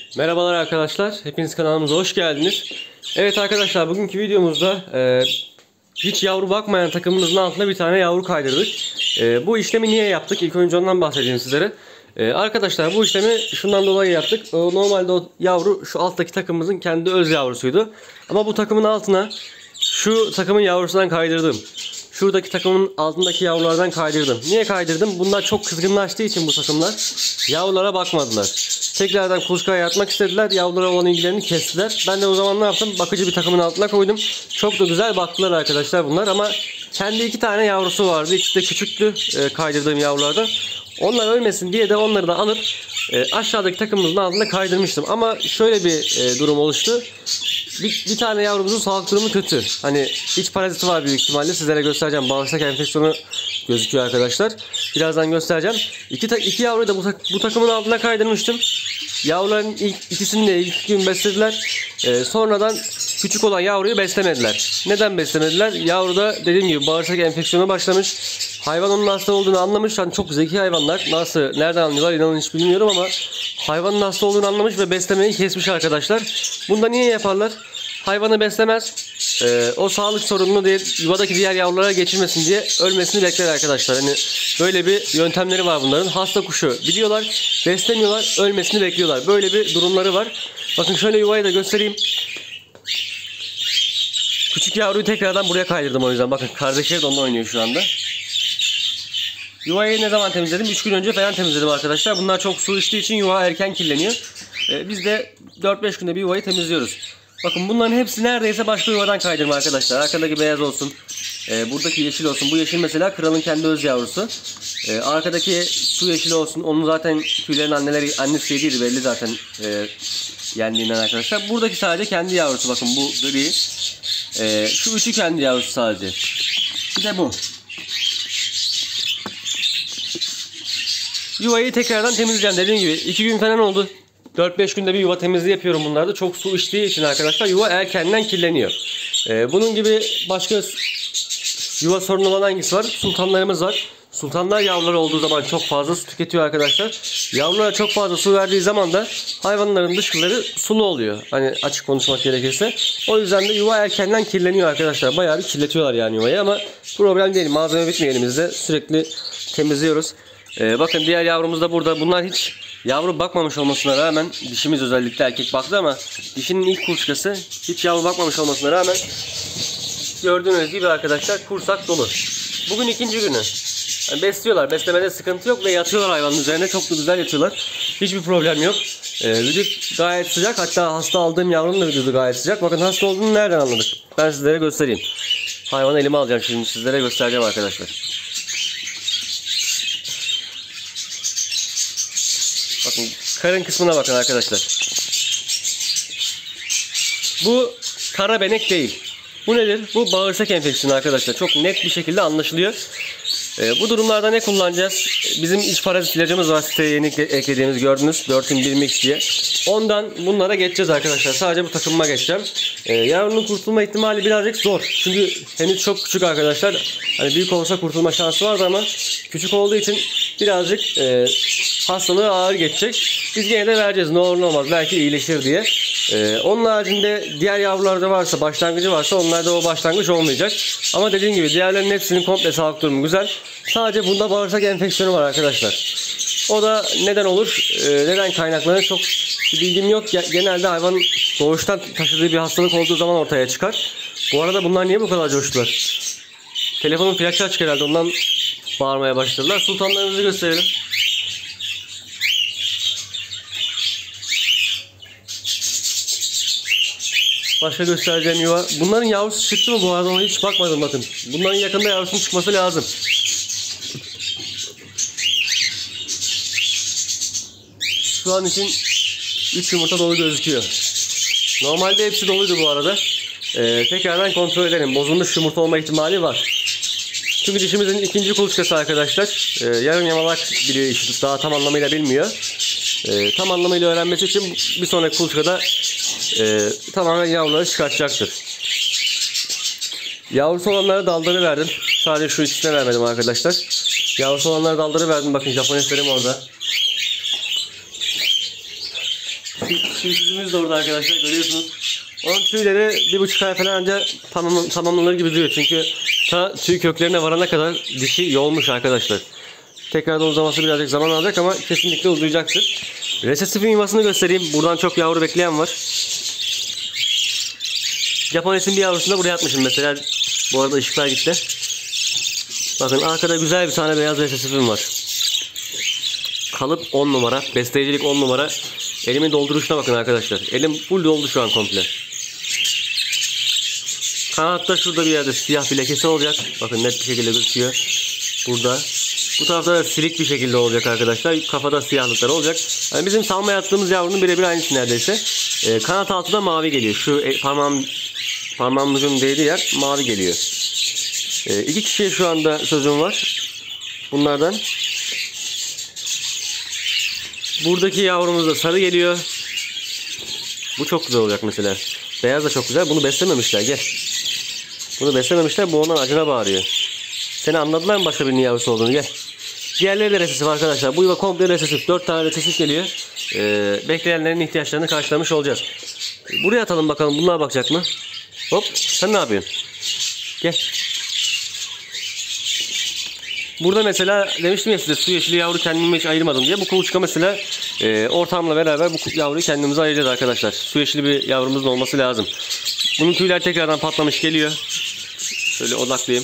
Merhabalar arkadaşlar, hepiniz kanalımıza hoş geldiniz. Evet arkadaşlar, bugünkü videomuzda hiç yavru bakmayan takımımızın altına bir tane yavru kaydırdık. Bu işlemi niye yaptık? İlk önce ondan bahsedeyim sizlere. Arkadaşlar bu işlemi şundan dolayı yaptık. Normalde o yavru şu alttaki takımımızın kendi öz yavrusuydu. Ama bu takımın altına şu takımın yavrusundan kaydırdım. Şuradaki takımın altındaki yavrulardan kaydırdım. Niye kaydırdım? Bunlar çok kızgınlaştığı için bu takımlar yavrulara bakmadılar. Tekrardan kuluçkaya yatmak istediler. Yavrulara olan ilgilerini kestiler. Ben de o zaman ne yaptım? Bakıcı bir takımın altına koydum. Çok da güzel baktılar arkadaşlar bunlar ama kendi iki tane yavrusu vardı. İkisi de küçüktü kaydırdığım yavrulardan. Onlar ölmesin diye de onları da alıp aşağıdaki takımımızın altında kaydırmıştım. Ama şöyle bir durum oluştu. Bir tane yavrumuzun sağlık durumu kötü. Hani iç paraziti var büyük ihtimalle. Sizlere göstereceğim. Bağırsak enfeksiyonu gözüküyor arkadaşlar. Birazdan göstereceğim. İki yavruyu da bu takımın altına kaydırmıştım. Yavruların ilk ikisini de ilk gün beslediler. Sonradan küçük olan yavruyu beslemediler. Neden beslemediler? Yavruda dediğim gibi bağırsak enfeksiyonu başlamış. Hayvan onun hasta olduğunu anlamış. Yani çok zeki hayvanlar. Nasıl, nereden anlıyorlar inanın hiç bilmiyorum ama hayvanın hasta olduğunu anlamış ve beslemeyi kesmiş arkadaşlar. Bunu da niye yaparlar? Hayvanı beslemez. O sağlık sorununu değil, yuvadaki diğer yavrulara geçirmesin diye ölmesini bekler arkadaşlar. Hani böyle bir yöntemleri var bunların. Hasta kuşu biliyorlar, beslemiyorlar, ölmesini bekliyorlar. Böyle bir durumları var. Bakın şöyle yuvayı da göstereyim. Küçük yavruyu tekrardan buraya kaydırdım o yüzden. Bakın kardeşleri de onunla oynuyor şu anda. Yuvayı ne zaman temizledim? 3 gün önce falan temizledim arkadaşlar. Bunlar çok su içtiği için yuva erken kirleniyor. Biz de 4-5 günde bir yuvayı temizliyoruz. Bakın bunların hepsi neredeyse başka yuvadan kaydırma arkadaşlar. Arkadaki beyaz olsun. Buradaki yeşil olsun. Bu yeşil mesela kralın kendi öz yavrusu. Arkadaki su yeşili olsun. Onun zaten tüylerin annesi yediydi belli zaten yendiğinden arkadaşlar. Buradaki sadece kendi yavrusu. Bakın bu gri. Şu üçü kendi yavrusu sadece. Bir de bu. Yuvayı tekrardan temizleyeceğim. Dediğim gibi 2 gün falan oldu. 4-5 günde bir yuva temizliği yapıyorum bunlarda. Çok su içtiği için arkadaşlar yuva erkenden kirleniyor. Bunun gibi başka yuva sorunu olan hangisi var? Sultanlarımız var. Sultanlar yavruları olduğu zaman çok fazla su tüketiyor arkadaşlar. Yavrulara çok fazla su verdiği zaman da hayvanların dışkıları sulu oluyor. Hani açık konuşmak gerekirse. O yüzden de yuva erkenden kirleniyor arkadaşlar. Bayağı bir kirletiyorlar yani yuvayı ama problem değil. Malzeme bitmiyor elimizde. Sürekli temizliyoruz. Bakın diğer yavrumuz da burada. Bunlar hiç yavru bakmamış olmasına rağmen, dişimiz özellikle erkek baktı ama dişinin ilk kuluçkası hiç yavru bakmamış olmasına rağmen gördüğünüz gibi arkadaşlar kursak dolu. Bugün ikinci günü. Yani besliyorlar. Beslemede sıkıntı yok ve yatıyorlar hayvanın üzerine. Çok da güzel yatıyorlar. Hiçbir problem yok. Vücut gayet sıcak. Hatta hasta aldığım yavrunun da vücudu gayet sıcak. Bakın hasta olduğunu nereden anladık? Ben sizlere göstereyim. Hayvanı elime alacağım şimdi. Sizlere göstereceğim arkadaşlar. Bakın karın kısmına bakın arkadaşlar. Bu kara benek değil. Bu nedir? Bu bağırsak enfeksiyonu arkadaşlar. Çok net bir şekilde anlaşılıyor. Bu durumlarda ne kullanacağız? Bizim iç parazit ilacımız var. Siteye yeni eklediğimiz gördünüz. 4'ün 1 mix diye. Ondan bunlara geçeceğiz arkadaşlar. Sadece bu takımıma geçeceğim. Yavrunun kurtulma ihtimali birazcık zor. Çünkü henüz çok küçük arkadaşlar. Hani büyük olsa kurtulma şansı vardı ama küçük olduğu için birazcık hastalığı ağır geçecek. Biz gene de vereceğiz. Ne olur ne olmaz. Belki iyileşir diye. Onun haricinde diğer yavrularda varsa, başlangıcı varsa onlarda o başlangıç olmayacak. Ama dediğim gibi diğerlerinin hepsinin komple sağlık durumu güzel. Sadece bunda bağırsak enfeksiyonu var arkadaşlar. O da neden olur? Neden kaynaklanır? Çok bir bilgim yok. Genelde hayvanın doğuştan taşıdığı bir hastalık olduğu zaman ortaya çıkar. Bu arada bunlar niye bu kadar coştular? Telefonun flaşı açık herhalde. Ondan bağırmaya başladılar. Sultanlarımızı gösterelim. Başka göstereceğim yuva. Bunların yavrusu çıktı mı bu arada ona hiç bakmadım bakın. Bunların yakında yavrusunun çıkması lazım. Şu an için 3 yumurta dolu gözüküyor. Normalde hepsi doluydu bu arada. Tekrardan kontrol edelim. Bozulmuş yumurta olma ihtimali var. Çünkü dişimizin ikinci kuluçkası arkadaşlar. Yarım yamalak biliyor işi. Daha tam anlamıyla bilmiyor. Tam anlamıyla öğrenmesi için bir sonraki kuluçkada tamamen yavruları çıkartacaktır. Yavrusu olanlara dalları verdim. Sadece şu ikisine vermedim arkadaşlar. Yavrusu olanlara dalları verdim. Bakın Japoneslerim orada. Tüysüzümüz de orada arkadaşlar, görüyorsunuz. Onun tüyleri 1,5 ay falan önce tamamlanır gibi duruyor. Çünkü ta tüy köklerine varana kadar dişi yoğunmuş arkadaşlar. Tekrardan uzaması birazcık zaman alacak ama kesinlikle uzayacaktır. Resesifin yuvasını göstereyim. Buradan çok yavru bekleyen var. Japones'in bir yavrusunu da buraya atmışım mesela. Bu arada ışıklar gitti. Bakın arkada güzel bir tane beyaz resesifim var. Kalıp 10 numara. Besleyicilik 10 numara. Elimin dolduruşuna bakın arkadaşlar. Elim full doldu şu an komple. Kanatta şurada bir yerde siyah bir lekesi olacak. Bakın net bir şekilde gözüküyor. Burada. Bu tarafta da silik bir şekilde olacak arkadaşlar. Kafada siyahlıklar olacak. Yani bizim salmaya attığımız yavrunun birebir aynısı neredeyse. Kanat altı da mavi geliyor. Şu parmağım ucunun değdiği yer mavi geliyor. 2 kişiye şu anda sözüm var. Bunlardan. Buradaki yavrumuz da sarı geliyor. Bu çok güzel olacak mesela. Beyaz da çok güzel. Bunu beslememişler. Gel. Bunu beslememişler. Bu ona acına bağırıyor. Seni anladılar mı başka birinin yavrusu olduğunu? Gel. Diğerleri de resesif arkadaşlar. Bu yuva komple resesif. 4 tane resesif geliyor. Bekleyenlerin ihtiyaçlarını karşılamış olacağız. Buraya atalım bakalım. Bunlar bakacak mı? Hop. Sen ne yapıyorsun? Gel. Burada mesela demiştim ya size, su yeşili yavru kendime hiç ayırmadım diye. Bu kuluçka mesela ortamla beraber bu yavruyu kendimize ayıracağız arkadaşlar. Su yeşili bir yavrumuzun olması lazım. Bunun tüyler tekrardan patlamış geliyor. Şöyle odaklayayım.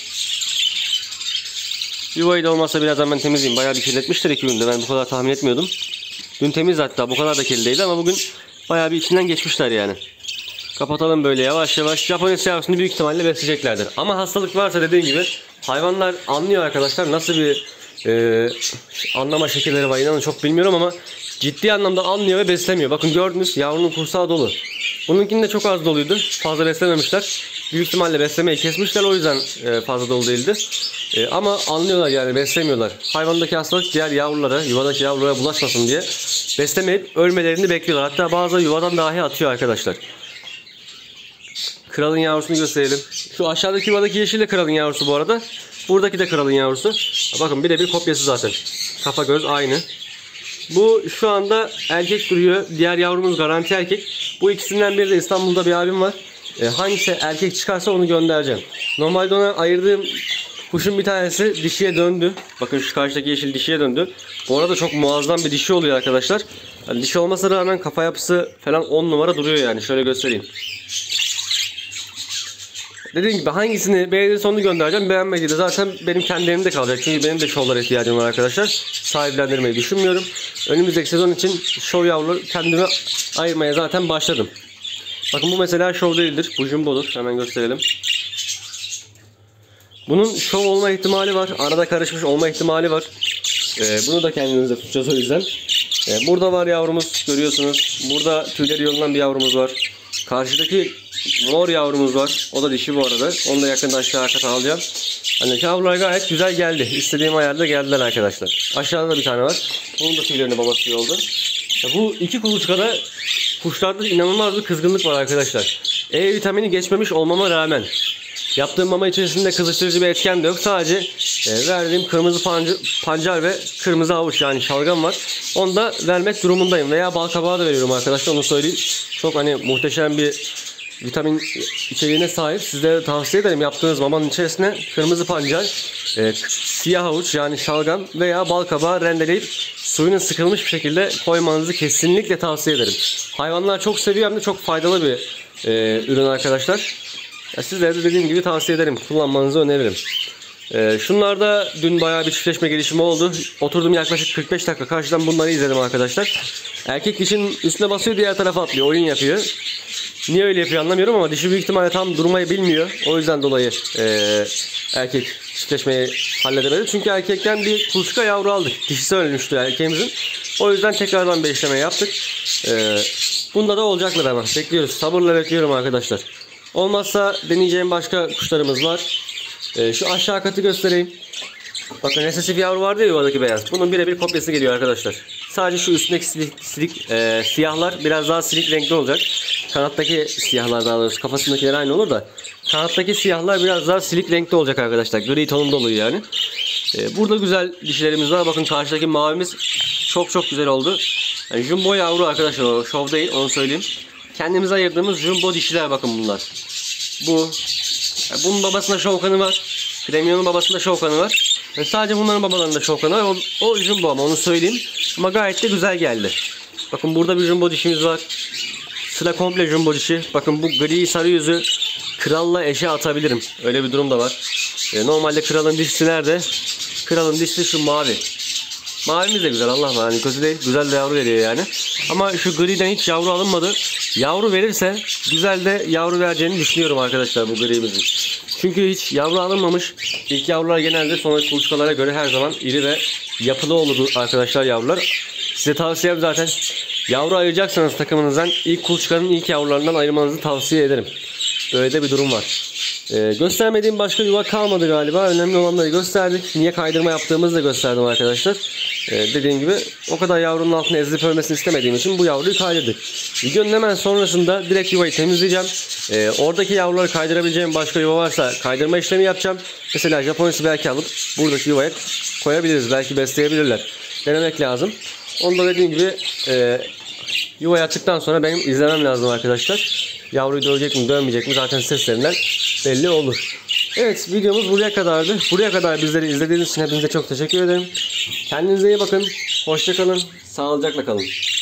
Yuvayı da olmazsa birazdan ben temizleyeyim. Bayağı bir kirletmiştir 2 günde. Ben bu kadar tahmin etmiyordum. Dün temiz, hatta bu kadar da kirli değildi ama bugün bayağı bir içinden geçmişler yani. Kapatalım böyle yavaş yavaş. Japones yavrusunu büyük ihtimalle besleyeceklerdir. Ama hastalık varsa dediğim gibi hayvanlar anlıyor arkadaşlar. Nasıl bir anlama şekilleri var inanın çok bilmiyorum ama ciddi anlamda anlıyor ve beslemiyor. Bakın gördünüz, yavrunun kursağı dolu. Bununkinin de çok az doluydu. Fazla beslememişler. Büyük ihtimalle beslemeyi kesmişler, o yüzden fazla dolu değildi. Ama anlıyorlar yani, beslemiyorlar. Hayvandaki hastalık diğer yavrulara, yuvadaki yavrulara bulaşmasın diye beslemeyip ölmelerini bekliyorlar. Hatta bazı yuvadan dahi atıyor arkadaşlar. Kralın yavrusunu gösterelim. Şu aşağıdaki yuvadaki yeşil de kralın yavrusu bu arada. Buradaki de kralın yavrusu. Bakın birebir kopyası zaten. Kafa göz aynı. Bu şu anda erkek duruyor. Diğer yavrumuz garanti erkek. Bu ikisinden biri de İstanbul'da bir abim var. Hangisi erkek çıkarsa onu göndereceğim. Normalde ona ayırdığım kuşun bir tanesi dişiye döndü. Bakın şu karşıdaki yeşil dişiye döndü. Bu arada çok muazzam bir dişi oluyor arkadaşlar. Yani dişi olmasına rağmen kafa yapısı falan 10 numara duruyor yani. Şöyle göstereyim. Dediğim gibi hangisini beğenirse onu göndereceğim. Beğenmediği de zaten benim kendi elimde kalacak. Çünkü benim de şovlara ihtiyacım var arkadaşlar. Sahiplendirmeyi düşünmüyorum. Önümüzdeki sezon için şov yavruları kendime ayırmaya zaten başladım. Bakın bu mesela şov değildir. Bu jumbo'dur. Hemen gösterelim. Bunun şov olma ihtimali var. Arada karışmış olma ihtimali var. Bunu da kendinize tutacağız o yüzden. Burada var yavrumuz. Görüyorsunuz. Burada tüyleri yolunan bir yavrumuz var. Karşıdaki mor yavrumuz var. O da dişi bu arada. Onu da yakında aşağı kata alacağım. Hani yavrular gayet güzel geldi. İstediğim ayarda geldiler arkadaşlar. Aşağıda da bir tane var. Bunun da tüylerini babası yoldu. Bu iki kuluçkada kuşlarda inanılmaz bir kızgınlık var arkadaşlar. E vitamini geçmemiş olmama rağmen yaptığım mama içerisinde kızıştırıcı bir etken de yok. Sadece verdiğim kırmızı pancar ve kırmızı havuç yani şalgam var. Onu da vermek durumundayım. Veya bal kabağı da veriyorum arkadaşlar, onu söyleyeyim. Çok hani muhteşem bir vitamin içeriğine sahip. Sizlere de tavsiye ederim. Yaptığınız mamanın içerisine kırmızı pancar, siyah havuç yani şalgam veya bal kabağı rendeleyip suyunun sıkılmış bir şekilde koymanızı kesinlikle tavsiye ederim. Hayvanlar çok seviyor, hem de çok faydalı bir ürün arkadaşlar. Sizlere de dediğim gibi tavsiye ederim. Kullanmanızı öneririm. Şunlarda dün bayağı bir çiftleşme gelişimi oldu. Oturdum yaklaşık 45 dakika karşıdan bunları izledim arkadaşlar. Erkek dişinin üstüne basıyor, diğer tarafa atlıyor. Oyun yapıyor. Niye öyle yapıyor anlamıyorum ama dişi büyük ihtimalle tam durmayı bilmiyor. O yüzden dolayı erkek çiftleşmeyi halledemedi. Çünkü erkekten bir kuluçka yavru aldık. Dişisi ölmüştü erkeğimizin. O yüzden tekrardan bir işleme yaptık. Bunda da olacaklar ama. Bekliyoruz. Sabırla bekliyorum arkadaşlar. Olmazsa deneyeceğim başka kuşlarımız var. Şu aşağı katı göstereyim. Bakın resesif yavru vardı ya yuvadaki beyaz. Bunun birebir kopyası geliyor arkadaşlar. Sadece şu üstündeki siyahlar biraz daha silik renkli olacak. Kanattaki siyahlar, daha doğrusu kafasındakiler aynı olur da kanattaki siyahlar biraz daha silik renkli olacak arkadaşlar. Gri tonunda oluyor yani. Burada güzel dişilerimiz var. Bakın karşıdaki mavimiz çok güzel oldu. Yani jumbo yavru arkadaşlar, o şov değil, onu söyleyeyim. Kendimize ayırdığımız jumbo dişiler, bakın bunlar. Bu. Yani bunun babasında şov kanı var. Premium'un babasında şov kanı var. Yani sadece bunların babalarında şov kanı var. O jumbo ama, onu söyleyeyim. Ama gayet de güzel geldi. Bakın burada bir jumbo dişimiz var. Sıra komple jumbo dişi. Bakın bu gri sarı yüzü kralla eşe atabilirim. Öyle bir durum da var. Normalde kralın dişisi nerede? Kralın dişisi şu mavi. Mavimiz de güzel, Allah var. Yani kötü değil. Güzel de yavru veriyor yani. Ama şu griden hiç yavru alınmadı. Yavru verirse güzel de yavru vereceğini düşünüyorum arkadaşlar bu grimizin. Çünkü hiç yavru alınmamış. İlk yavrular genelde sonraki kuluçkalara göre her zaman iri ve yapılı olur arkadaşlar yavrular. Size tavsiyem zaten yavru ayıracaksanız takımınızdan ilk kuluçkanın ilk yavrularından ayırmanızı tavsiye ederim. Böyle de bir durum var. Göstermediğim başka yuva kalmadı galiba. Önemli olanları gösterdik. Niye kaydırma yaptığımızı da gösterdim arkadaşlar. Dediğim gibi o kadar yavrunun altına ezilip ölmesini istemediğim için bu yavruyu kaydırdık. Videonun hemen sonrasında direkt yuvayı temizleyeceğim. Oradaki yavruları kaydırabileceğim başka yuva varsa kaydırma işlemi yapacağım. Mesela Japonesi belki alıp buradaki yuvaya koyabiliriz. Belki besleyebilirler. Denemek lazım. Onu da dediğim gibi yuvaya attıktan sonra benim izlemem lazım arkadaşlar. Yavruyu dövecek mi dövmeyecek mi zaten seslerinden belli olur. Evet, videomuz buraya kadardı. Buraya kadar bizleri izlediğiniz için hepinize çok teşekkür ederim. Kendinize iyi bakın. Hoşça kalın. Sağlıcakla kalın.